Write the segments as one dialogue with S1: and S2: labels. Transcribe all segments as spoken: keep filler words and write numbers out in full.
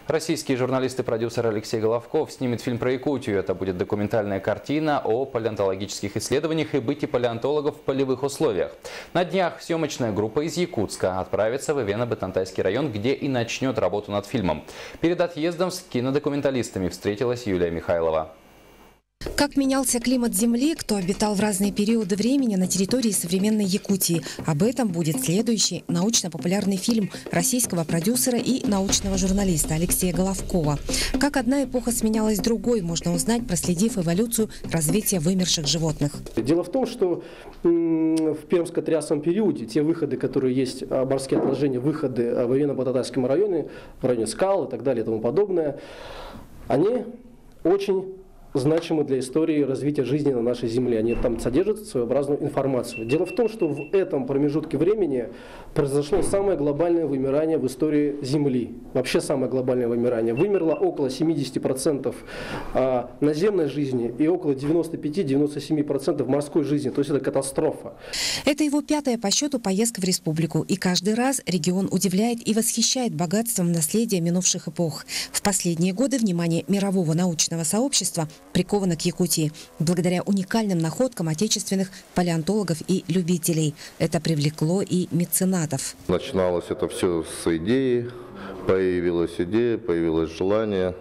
S1: Российский журналист и продюсер Алексей Головков снимет фильм про Якутию. Это будет документальная картина о палеонтологических исследованиях и быте палеонтологов в полевых условиях. На днях съемочная группа из Якутска отправится в Ивено-Бытантайский район, где и начнет работу над фильмом. Перед отъездом с кинодокументалистами встретилась Юлия Михайлова.
S2: Как менялся климат Земли, кто обитал в разные периоды времени на территории современной Якутии. Об этом будет следующий научно-популярный фильм российского продюсера и научного журналиста Алексея Головкова. Как одна эпоха сменялась другой, можно узнать, проследив эволюцию развития вымерших животных.
S3: Дело в том, что в Пермско-Триасовом периоде те выходы, которые есть, морские отложения, выходы в Ивено-Бытантайском районе, в районе скал и так далее и тому подобное, они очень значимы для истории развития жизни на нашей Земле. Они там содержат своеобразную информацию. Дело в том, что в этом промежутке времени произошло самое глобальное вымирание в истории Земли. Вообще самое глобальное вымирание. Вымерло около семидесяти процентов наземной жизни и около девяноста пяти — девяноста семи процентов морской жизни. То есть это катастрофа.
S2: Это его пятая по счету поездка в республику. И каждый раз регион удивляет и восхищает богатством наследия минувших эпох. В последние годы внимание мирового научного сообщества приковано к Якутии, благодаря уникальным находкам отечественных палеонтологов и любителей. Это привлекло и меценатов.
S4: Начиналось это все с идеи, появилась идея, появилось желание.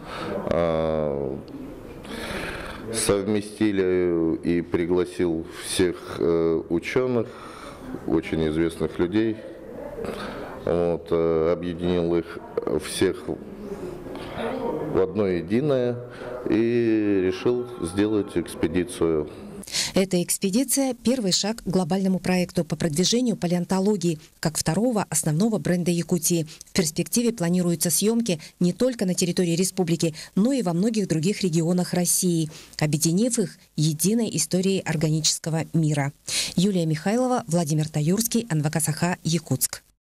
S4: Совместили и пригласил всех ученых, очень известных людей, вот, объединил их всех в одно единое и решил сделать экспедицию.
S2: Эта экспедиция – первый шаг к глобальному проекту по продвижению палеонтологии как второго основного бренда Якутии. В перспективе планируются съемки не только на территории республики, но и во многих других регионах России, объединив их единой историей органического мира. Юлия Михайлова, Владимир Таюрский, эн вэ ка Саха, Якутск.